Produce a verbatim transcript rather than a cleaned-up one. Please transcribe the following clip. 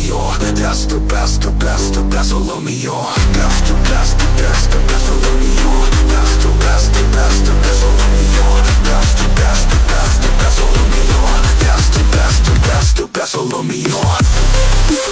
Illumeeyore. That's the best, the best, the best Illumeeyore. That's the best, the best, the best Illumeeyore. That's the best, the best, the best Illumeeyore. That's the best, the best, the best Illumeeyore. That's the best, the best, the best Illumeeyore.